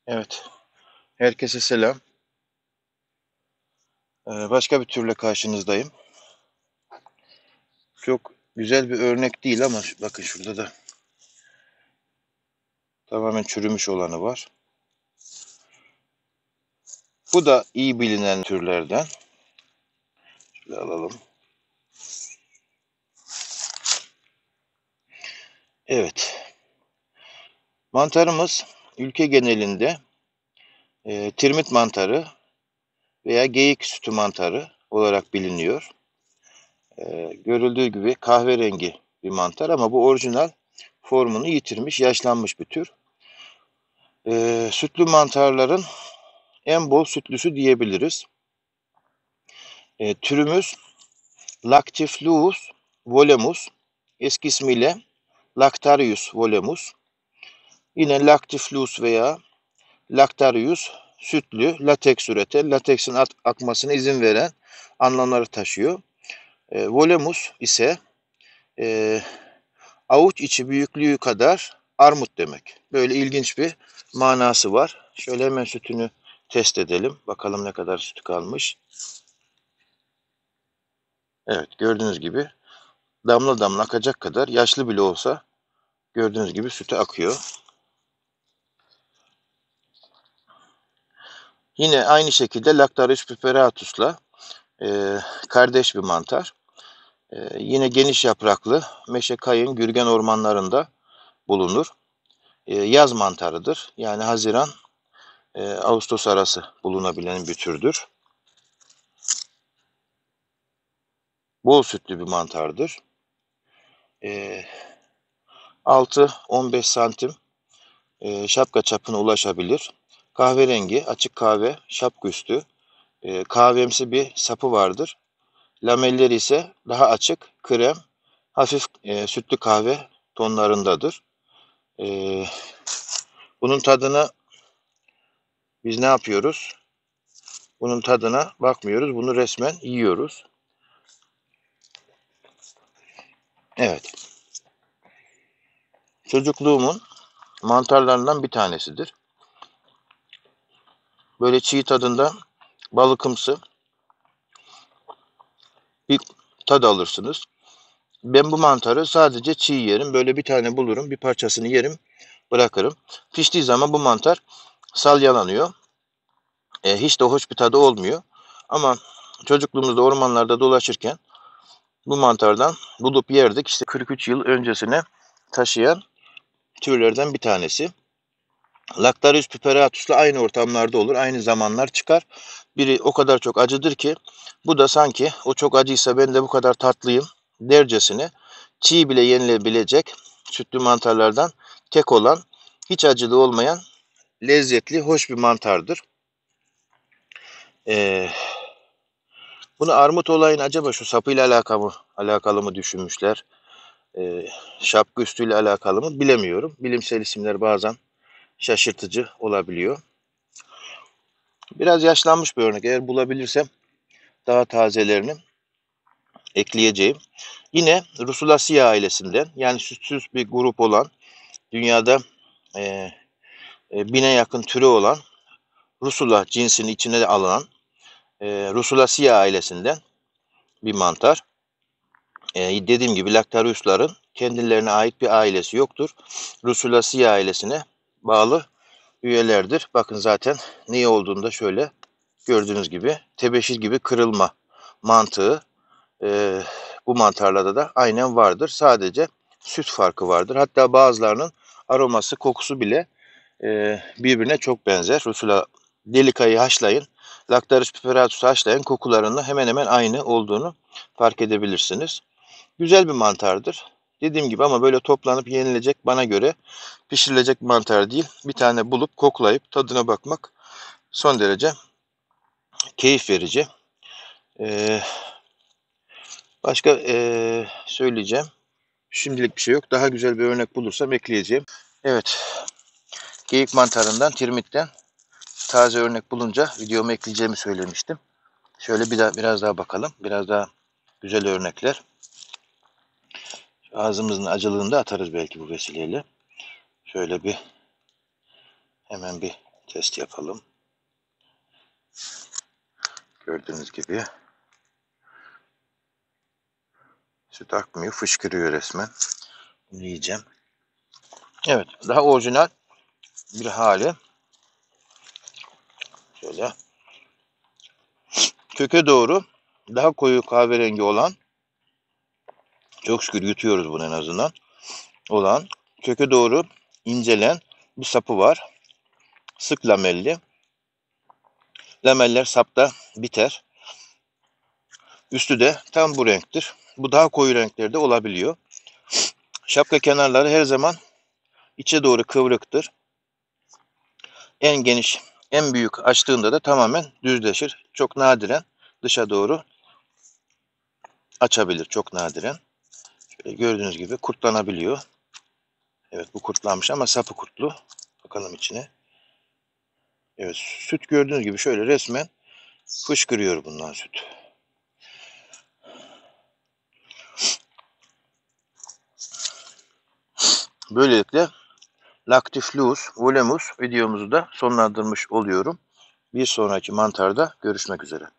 Evet, herkese selam. Başka bir türle karşınızdayım. Çok güzel bir örnek değil ama bakın şurada da tamamen çürümüş olanı var. Bu da iyi bilinen türlerden. Şöyle alalım. Evet, mantarımız ülke genelinde tirmit mantarı veya geyik sütü mantarı olarak biliniyor. Görüldüğü gibi kahverengi bir mantar ama bu orijinal formunu yitirmiş, yaşlanmış bir tür. Sütlü mantarların en bol sütlüsü diyebiliriz. Türümüz Lactifluus volemus, eski ismiyle Lactarius volemus. Yine Lactifluus veya Lactarius sütlü, lateks üreten, lateksin akmasına izin veren anlamları taşıyor. Volemus ise e, avuç içi büyüklüğü kadar armut demek. Böyle ilginç bir manası var. Şöyle hemen sütünü test edelim. Bakalım ne kadar sütü kalmış. Evet, gördüğünüz gibi damla damla akacak kadar, yaşlı bile olsa gördüğünüz gibi sütü akıyor. Yine aynı şekilde Lactarius purpuratus'la kardeş bir mantar. Yine geniş yapraklı meşe, kayın, gürgen ormanlarında bulunur. Yaz mantarıdır. Yani Haziran Ağustos arası bulunabilen bir türdür. Bol sütlü bir mantardır. 6-15 santim şapka çapına ulaşabilir. Kahverengi, açık kahve, şapka üstü, kahvemsi bir sapı vardır. Lamelleri ise daha açık, krem, hafif sütlü kahve tonlarındadır. E, bunun tadına biz ne yapıyoruz? Bunun tadına bakmıyoruz. Bunu resmen yiyoruz. Evet. Çocukluğumun mantarlarından bir tanesidir. Böyle çiğ tadında balıkımsı bir tad alırsınız. Ben bu mantarı sadece çiğ yerim. Böyle bir tane bulurum, bir parçasını yerim, bırakırım. Piştiği zaman bu mantar salyalanıyor. Hiç de hoş bir tadı olmuyor. Ama çocukluğumuzda ormanlarda dolaşırken bu mantardan bulup yerdik. İşte 43 yıl öncesine taşıyan türlerden bir tanesi. Lactarius purpuratus'la aynı ortamlarda olur, aynı zamanlar çıkar. Biri o kadar çok acıdır ki bu da sanki o çok acıysa ben de bu kadar tatlıyım dercesine çiğ bile yenilebilecek sütlü mantarlardan tek olan, hiç acılı olmayan, lezzetli, hoş bir mantardır. Ee, bunu armut olayını acaba şu sapıyla alakalı mı düşünmüşler? Ee, şapka üstüyle alakalı mı bilemiyorum. Bilimsel isimler bazen şaşırtıcı olabiliyor. Biraz yaşlanmış bir örnek. Eğer bulabilirsem daha tazelerini ekleyeceğim. Yine Russulaceae ailesinden, yani sütsüz bir grup olan, dünyada e, 1000'e yakın türü olan Russula cinsinin içine alınan Russulaceae ailesinden bir mantar. Dediğim gibi Lactarius'ların kendilerine ait bir ailesi yoktur. Russulaceae ailesine bağlı üyelerdir. Bakın zaten ne olduğunu da şöyle gördüğünüz gibi tebeşir gibi kırılma mantığı bu mantarlarda da aynen vardır. Sadece süt farkı vardır. Hatta bazılarının aroması, kokusu bile birbirine çok benzer. Rusula delica'yı haşlayın, Lactarius purpuratus'u haşlayın, kokularının hemen hemen aynı olduğunu fark edebilirsiniz. Güzel bir mantardır. Dediğim gibi ama böyle toplanıp yenilecek, bana göre pişirilecek bir mantar değil. Bir tane bulup koklayıp tadına bakmak son derece keyif verici. Ee, başka söyleyeceğim. Şimdilik bir şey yok. Daha güzel bir örnek bulursam ekleyeceğim. Evet. Geyik mantarından, tirmitten taze örnek bulunca videomu ekleyeceğimi söylemiştim. Şöyle biraz daha bakalım. Biraz daha güzel örnekler. Ağzımızın acılığını da atarız belki bu vesileyle. Şöyle hemen bir Test yapalım. Gördüğünüz gibi süt akmıyor, fışkırıyor resmen. Bunu yiyeceğim. Evet, daha orijinal bir hali. Şöyle. Köke doğru daha koyu kahverengi olan, çok şükür yutuyoruz bunu en azından, olan, köke doğru incelen bir sapı var. Sık lamelli. Lameller sapta biter. Üstü de tam bu renktir. Bu daha koyu renklerde olabiliyor. Şapka kenarları her zaman içe doğru kıvrıktır. En geniş, en büyük açtığında da tamamen düzleşir. Çok nadiren dışa doğru açabilir. Çok nadiren. Şöyle gördüğünüz gibi kurtlanabiliyor. Evet, bu kurtlanmış ama sapı kurtlu. Bakalım içine. Evet, süt gördüğünüz gibi şöyle resmen fışkırıyor bundan süt. Böylelikle Lactifluus Volemus videomuzu da sonlandırmış oluyorum. Bir sonraki mantarda görüşmek üzere.